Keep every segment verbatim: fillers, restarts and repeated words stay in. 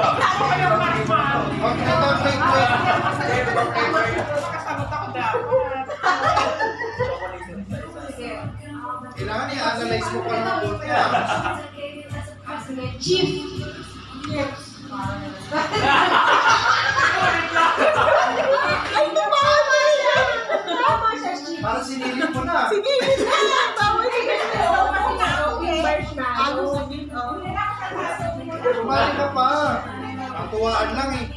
Ako kayo marmal. Okay, okay, okay. Nakasagot ako dapat. Kailangan i-analyze mo pa ng mabuti. Chief. Yes. Ay, tumama siya. Tama siya, Chief. Para sinilip mo na. Sige, tama siya. Ako sabihin, oh. Tumali ka pa. Ang tuwaan lang eh.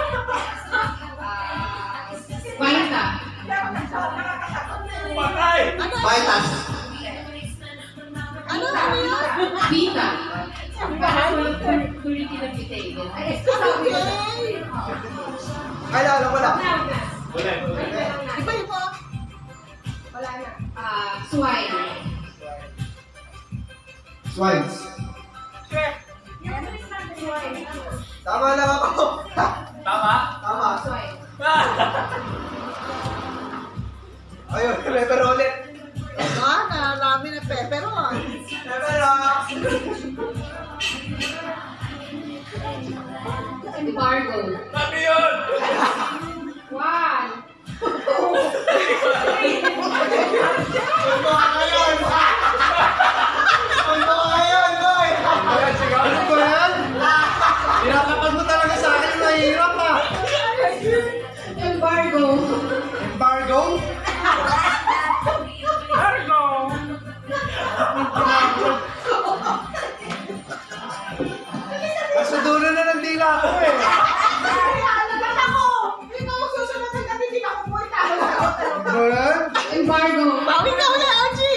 Baita. Patay! Baitas. Ano ano yun? Vita. Curriculum vitae. Okay. Ay, wala, wala. Wala, wala. Iba iba. Wala na. Ah, swine. Swines. Tama lang ako. Tama? Tama. Swine. Ayun, pepper ulit. Ah, narami na pepperon. Pepper ah. Embargo. Sabi yun! One. Ano ka yan? Ano ka yan, boy? Ano ba yan? Tinatapad mo talaga sa akin, mahirap ah. Embargo. Embargo? Margo! Nasa dulo na ng dila ko eh. Ano yan? Embargo. Bawi ka ulit, Aji!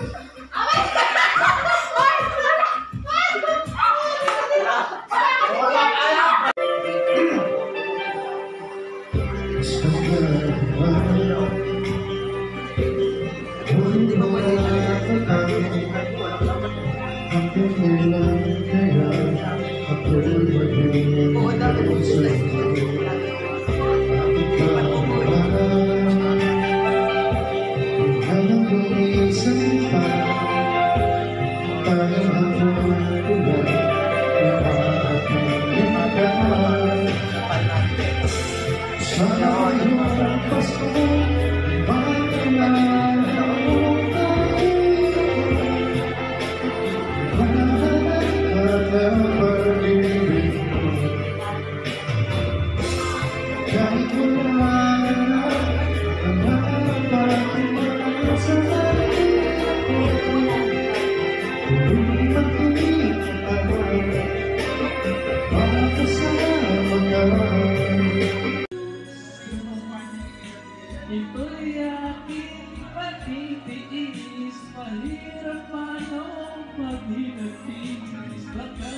Ito'y aking patitiis, mahirap man ang paghinagtiis, baka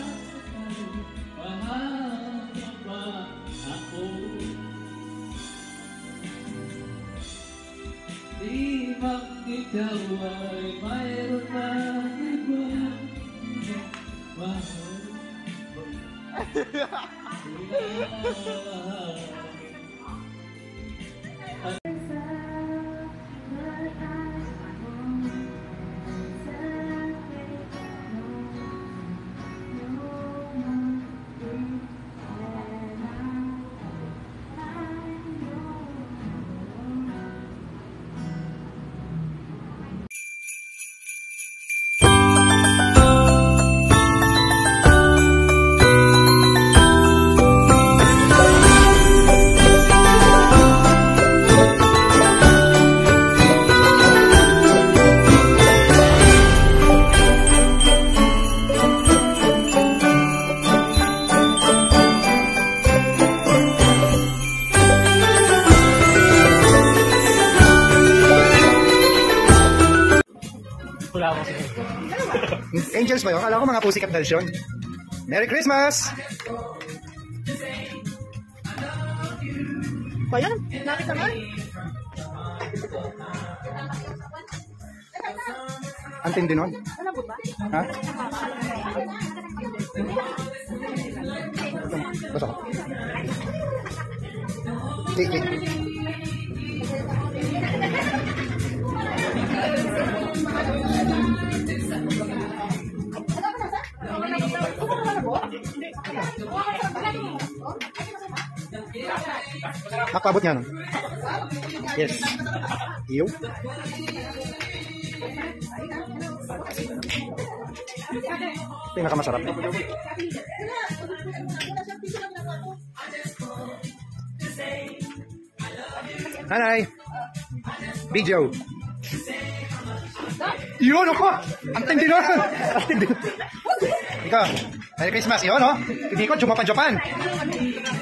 mahaba ba ako? Di bang ikaw ay mayroon na iba? Mahal Angels ba yun? Akala ko mga Pussycat Dolls yun. Merry Christmas! Ba yan? Nakit naman? Ang tindi nun. Ano ba ba? Ha? Basta ko. Cake, cake. Nakapabot niya, no? Yes. Iyo. Pinakamasarap. Nanay! Big Joe! Yun ako! Ang tindi nun! Ang tindi nun! Ikaw, Merry Christmas! Yun, no? Hindi ko, Japan, Japan!